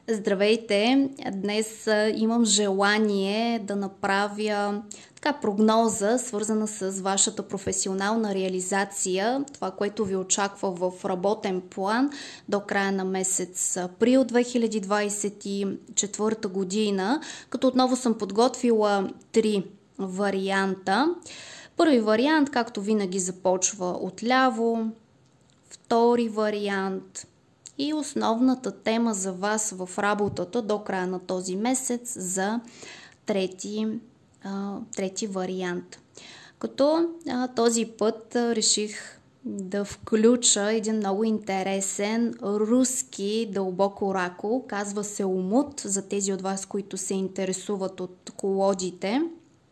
Здравейте! Днес имам желание да направя прогноза, свързана с вашата професионална реализация, това, което ви очаква в работен план до края на месец април 2024 година, като отново съм подготвила 3 варианта. Първи вариант, както винаги, започва отляво, втори вариант и основната тема за вас в работата до края на този месец за трети вариант. Като този път реших да включа един много интересен руски дълбок оракул. Казва се Умут, за тези от вас, които се интересуват от колодите.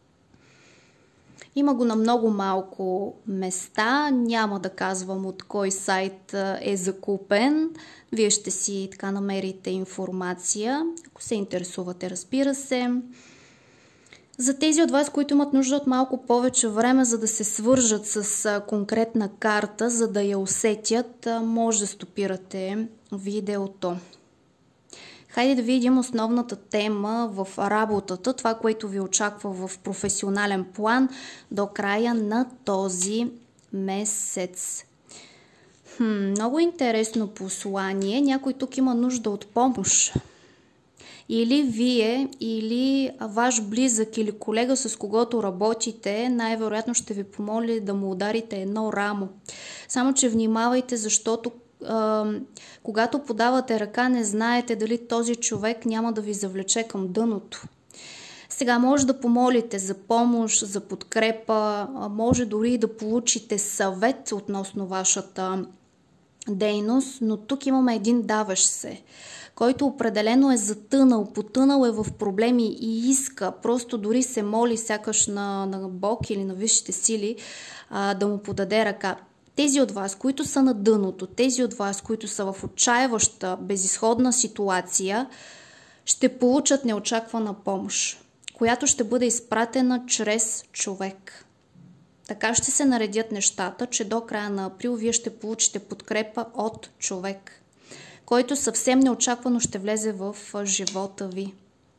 Има го на много малко места, няма да казвам от кой сайт е закупен. Вие ще си намерите информация, ако се интересувате, разбира се. За тези от вас, които имат нужда от малко повече време, за да се свържат с конкретна карта, за да я усетят, може да стопирате видеото. Хайде да видим основната тема в работата, това, което ви очаква в професионален план до края на този месец. Много интересно послание. Някой тук има нужда от помощ. Или вие, или ваш близък или колега, с когото работите, най-вероятно ще ви помоли да му ударите едно рамо. Само че внимавайте, защото когато подавате ръка, не знаете дали този човек няма да ви завлече към дъното. Сега може да помолите за помощ, за подкрепа, може дори да получите съвет относно вашата дейност, но тук имаме един даващ се, който определено е затънал, потънал е в проблеми и иска, просто дори се моли сякаш на Бог или на висшите сили да му подаде ръка. Тези от вас, които са на дъното, тези от вас, които са в отчаяваща, безизходна ситуация, ще получат неочаквана помощ, която ще бъде изпратена чрез човек. Така ще се наредят нещата, че до края на април вие ще получите подкрепа от човек, който съвсем неочаквано ще влезе в живота ви.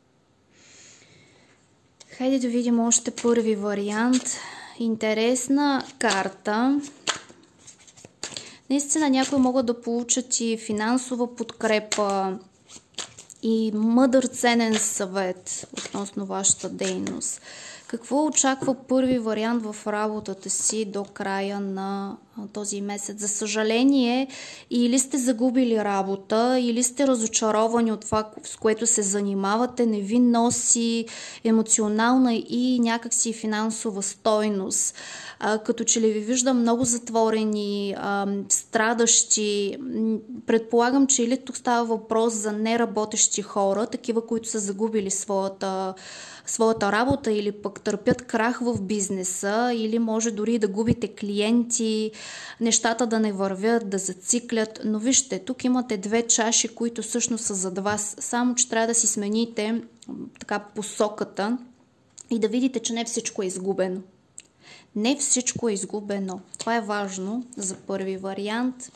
Хайде да видим още първи вариант. Интересна карта. Наистина някои могат да получат и финансова подкрепа, и мъдър ценен съвет относно вашата дейност. Какво очаква първи вариант в работата си до края на този месец? За съжаление, или сте загубили работа, или сте разочаровани от това, с което се занимавате, не ви носи емоционална и някакси финансова стойност. Като че ли ви виждам много затворени, страдащи. Предполагам, че или тук става въпрос за неработещи хора, такива, които са загубили своята работа или пък търпят крах в бизнеса, или може дори да губите клиенти, нещата да не вървят, да зациклят. Но вижте, тук имате 2 чаши, които всъщност са зад вас. Само че трябва да си смените посоката и да видите, че не всичко е изгубено. Не всичко е изгубено. Това е важно за първи вариант.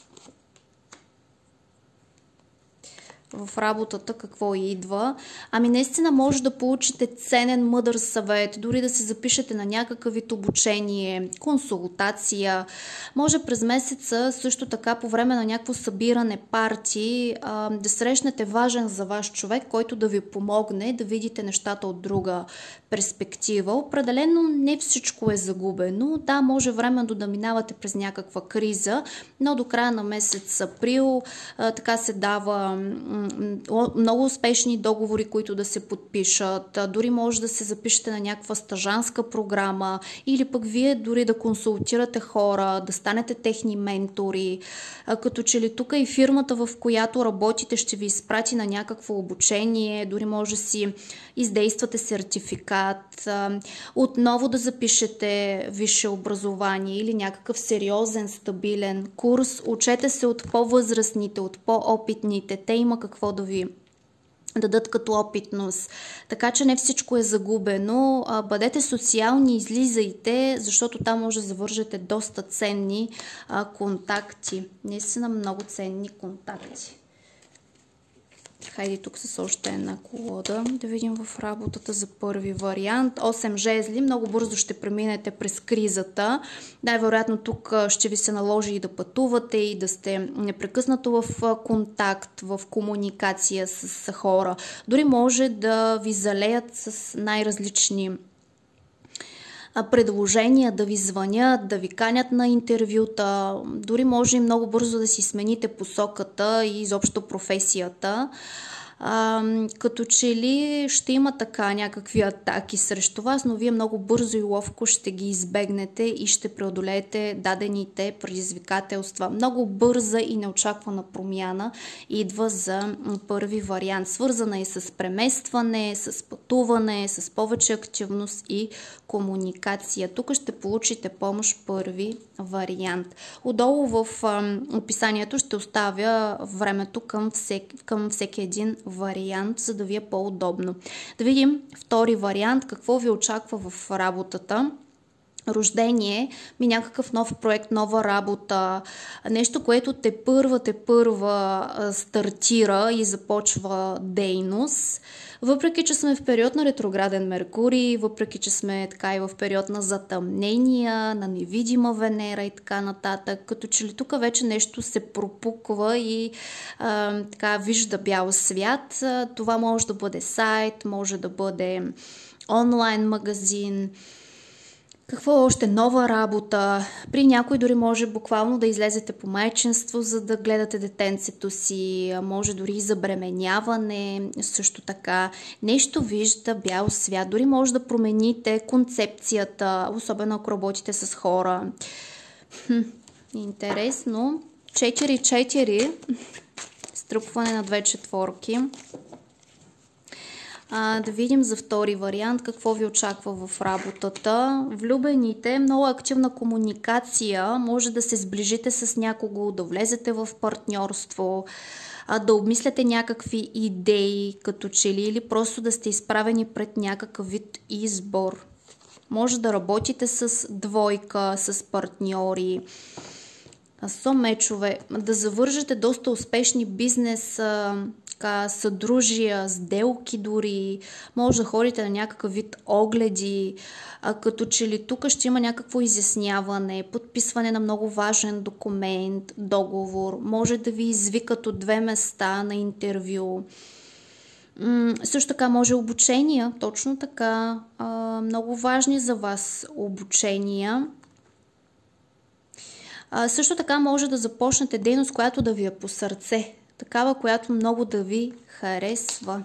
В работата какво идва? Наистина може да получите ценен, мъдър съвет, дори да се запишете на някакъв вид обучение, консултация. Може през месеца също така по време на някакво събиране, парти, да срещнете важен за ваш човек, който да ви помогне да видите нещата от друга перспектива. Определено не всичко е загубено. Да, може временно да минавате през някаква криза, но до края на месец април така се дава много успешни договори, които да се подпишат. Дори може да се запишете на някаква стажанска програма или пък вие дори да консултирате хора, да станете техни ментори. Като че ли тук и фирмата, в която работите, ще ви изпрати на някакво обучение, дори може да си издействате сертификат, отново да запишете висше образование или някакъв сериозен, стабилен курс. Учете се от по-възрастните, от по-опитните. Те има какво да ви дадат като опитност. Така че не всичко е загубено. Бъдете социални, излизайте, защото там може да завържете доста ценни контакти. Наистина много ценни контакти. Хайде тук с още една колода да видим в работата за първи вариант. 8 жезли. Много бързо ще преминете през кризата. Най-вероятно тук ще ви се наложи и да пътувате, и да сте непрекъснато в контакт, в комуникация с хора. Дори може да ви залеят с най-различни предложения, да ви звънят, да ви канят на интервюта. Дори може и много бързо да си смените посоката и изобщо професията. Като че ли ще има така някакви атаки срещу вас, но вие много бързо и ловко ще ги избегнете и ще преодолеете дадените предизвикателства. Много бърза и неочаквана промяна идва за първи вариант. Свързана и с преместване, с пътуване, с повече активност и комуникация. Тук ще получите помощ първи вариант. Отдолу в описанието ще оставя времето към всеки един вариант, за да ви е по-удобно. Да видим втори вариант, какво ви очаква в работата. Рождение, някакъв нов проект, нова работа, нещо, което те първа стартира и започва дейност. Въпреки че сме в период на ретрограден Меркурий, въпреки че сме така и в период на затъмнения, на невидима Венера и така нататък, като че ли тук вече нещо се пропуква и така вижда бял свят. Това може да бъде сайт, може да бъде онлайн магазин. Какво още? Нова работа. При някой дори може буквално да излезете по майчинство, за да гледате детенцето си. Може дори и забременяване. Също така. Нещо вижда бял свят. Дори може да промените концепцията, особено ако работите с хора. Интересно. 4-4. Струпване на 2 четворки. Да видим за втори вариант какво ви очаква в работата. Влюбените, много активна комуникация, може да се сближите с някого, да влезете в партньорство, да обмисляте някакви идеи, като че ли, или просто да сте изправени пред някакъв вид избор. Може да работите с двойка, с партньори, мечове, да завържете доста успешни бизнес съдружия, сделки дори, може да ходите на някакъв вид огледи, като че ли тук ще има някакво изясняване, подписване на много важен документ, договор, може да ви извикат от 2 места на интервю. Също така може обучения, точно така, много важни за вас обучения. Също така може да започнете дейност, която да ви е по сърце. Такава, която много да ви харесва.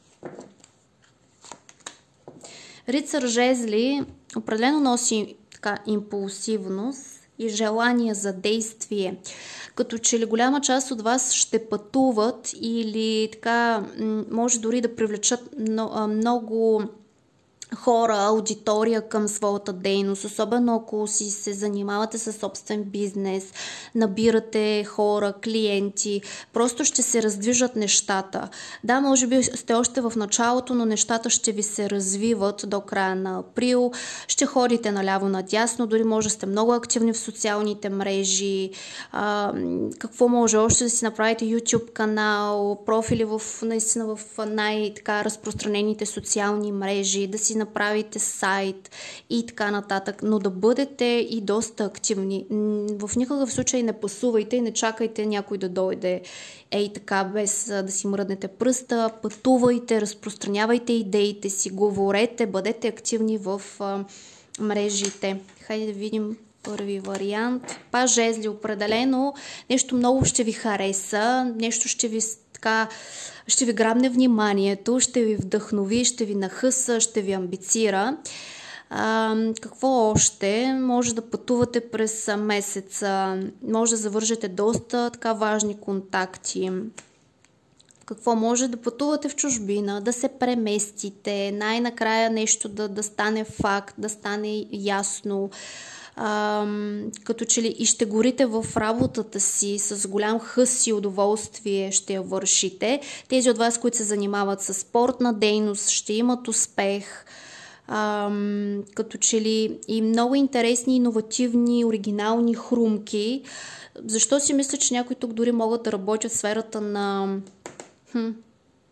Рицар жезли определено носи така импулсивност и желание за действие. Като че ли голяма част от вас ще пътуват или така може дори да привлечат много хора, аудитория към своята дейност, особено ако си се занимавате със собствен бизнес, набирате хора, клиенти, просто ще се раздвижат нещата. Да, може би сте още в началото, но нещата ще ви се развиват до края на април, ще ходите наляво-надясно, дори може да сте много активни в социалните мрежи, какво може още да си направите YouTube канал, профили наистина в най-разпространените социални мрежи, да си направите сайт и така нататък, но да бъдете и доста активни. В никакъв случай не пасувайте и не чакайте някой да дойде така, без да си мръднете пръста, пътувайте, разпространявайте идеите си, говорете, бъдете активни в мрежите. Хайде да видим първи вариант. Паж жезли определено, нещо много ще ви хареса, нещо ще ви грабне вниманието, ще ви вдъхнови, ще ви нахъса, ще ви амбицира. Какво още? Може да пътувате през месеца, може да завържете доста така важни контакти. Какво може да пътувате в чужбина, да се преместите, най-накрая нещо да стане факт, да стане ясно. Като че ли и ще горите в работата си с голям хъс и удоволствие ще я вършите. Тези от вас, които се занимават с спортна дейност, ще имат успех. Като че ли и много интересни, иновативни, оригинални хрумки. Защо си мисля, че някои тук дори могат да работят в сферата на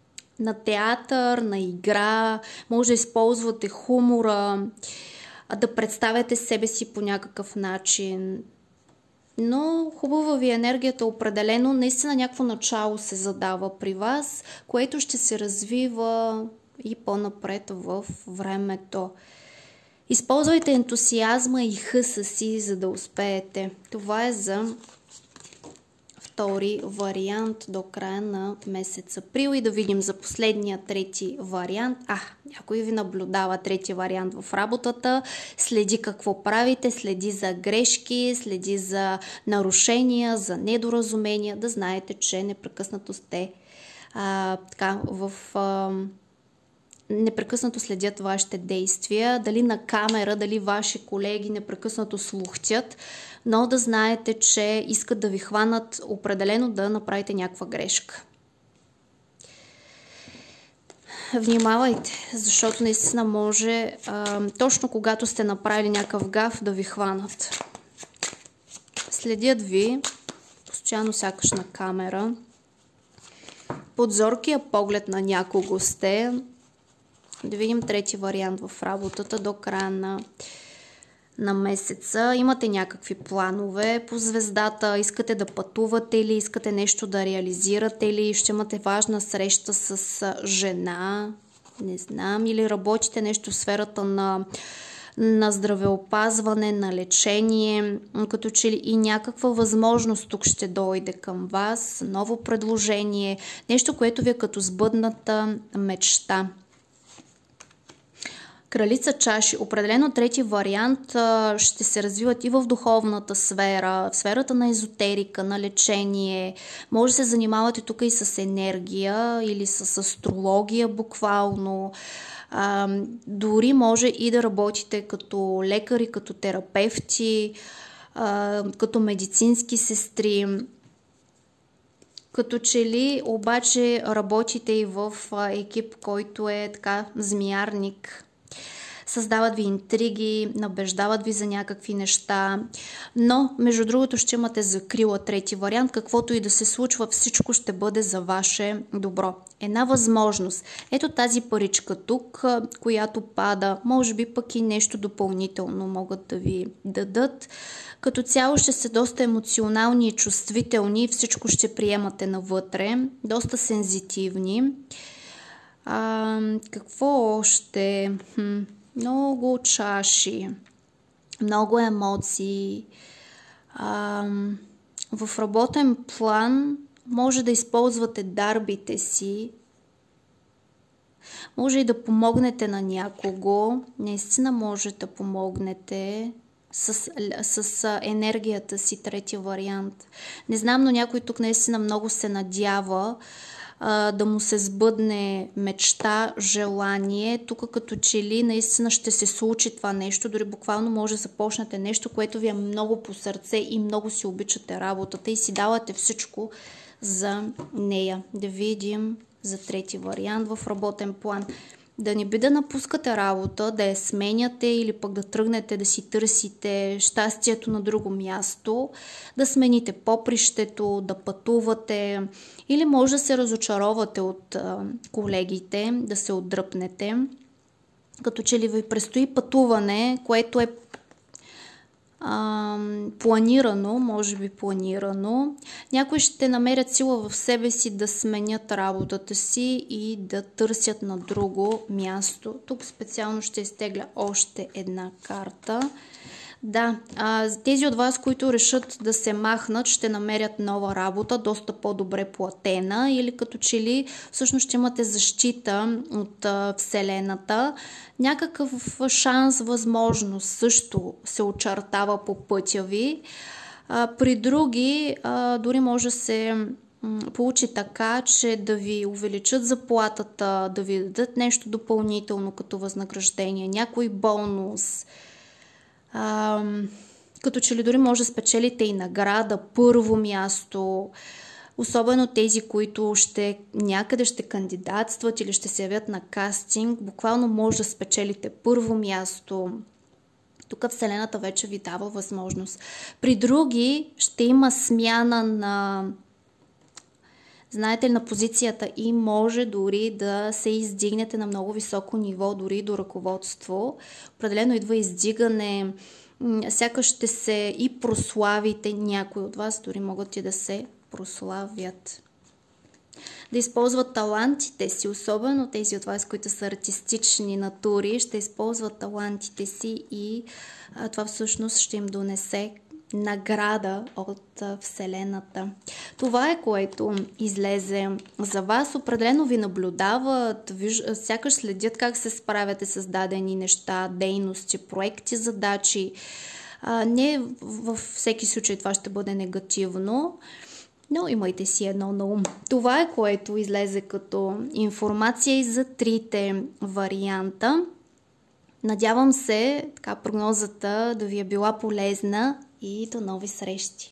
на театър, на игра, може да използвате хумора, да представяте себе си по някакъв начин. Но хубава ви енергията определено, наистина някакво начало се задава при вас, което ще се развива и по-напред в времето. Използвайте ентусиазма и хъса си, за да успеете. Това е за втори вариант до края на месец април и да видим за последния трети вариант. Някой ви наблюдава трети вариант в работата, следи какво правите, следи за грешки, следи за нарушения, за недоразумения, да знаете, че непрекъснато сте непрекъснато следят вашите действия, дали на камера, дали ваши колеги непрекъснато слухтят, но да знаете, че искат да ви хванат определено да направите някаква грешка. Внимавайте, защото наистина може точно когато сте направили някакъв гаф да ви хванат. Следят ви, постоянно сякаш на камера, под зоркия поглед на някого сте. Да видим трети вариант в работата до края на месеца. Имате някакви планове по звездата, искате да пътувате или искате нещо да реализирате или ще имате важна среща с жена, не знам, или работите нещо в сферата на здравеопазване, на лечение, като че ли и някаква възможност тук ще дойде към вас, ново предложение, нещо, което ви е като сбъдната мечта. Кралица чаши. Определено трети вариант ще се развиват и в духовната сфера, в сферата на езотерика, на лечение. Може да се занимавате тук и с енергия или с астрология буквално. Дори може и да работите като лекари, като терапевти, като медицински сестри. Като че ли обаче работите и в екип, който е така змиярник. Създават ви интриги, набеждават ви за някакви неща, но между другото ще имате закрила трети вариант, каквото и да се случва, всичко ще бъде за ваше добро. Една възможност. Ето тази паричка тук, която пада, може би пък и нещо допълнително могат да ви дадат. Като цяло ще сте доста емоционални и чувствителни, всичко ще приемате навътре, доста сензитивни. Какво още? Много чаши, много емоции. В работен план може да използвате дарбите си, може и да помогнете на някого, наистина може да помогнете с енергията си, трети вариант. Не знам, но някой тук наистина много се надява да му се сбъдне мечта, желание. Тук като че ли наистина ще се случи това нещо, дори буквално може да започнете нещо, което ви е много по сърце и много си обичате работата и си давате всичко за нея. Да видим за трети вариант в работен план. Да не би да напускате работа, да я сменяте или пък да тръгнете да си търсите щастието на друго място, да смените попрището, да пътувате или може да се разочаровате от колегите, да се отдръпнете. Като че ли ви предстои пътуване, което е планирано, може би планирано. Някои ще намерят сила в себе си да сменят работата си и да търсят на друго място. Тук специално ще изтегля още една карта. Да, тези от вас, които решат да се махнат, ще намерят нова работа, доста по-добре платена или като че ли всъщност ще имате защита от Вселената. Някакъв шанс, възможност също се очертава по пътя ви. При други дори може да се получи така, че да ви увеличат заплатата, да ви дадат нещо допълнително като възнаграждение, някой бонус. Като че ли дори може да спечелите и награда, първо място, особено тези, които някъде ще кандидатстват или ще се явят на кастинг, буквално може да спечелите първо място. Тук Вселената вече ви дава възможност. При други ще има смяна на знаете ли на позицията и може дори да се издигнете на много високо ниво, дори до ръководство. Определено идва издигане, сякаш ще се и прославите, някои от вас дори могат и да се прославят. Да използват талантите си, особено тези от вас, които са артистични натури, ще използват талантите си и това всъщност ще им донесе награда от Вселената. Това е, което излезе за вас. Определено ви наблюдават, сякаш следят как се справяте с дадени неща, дейности, проекти, задачи. Не във всеки случай това ще бъде негативно, но имайте си едно на ум. Това е, което излезе като информация и за трите варианта. Надявам се прогнозата да ви е била полезна и до нови срещи!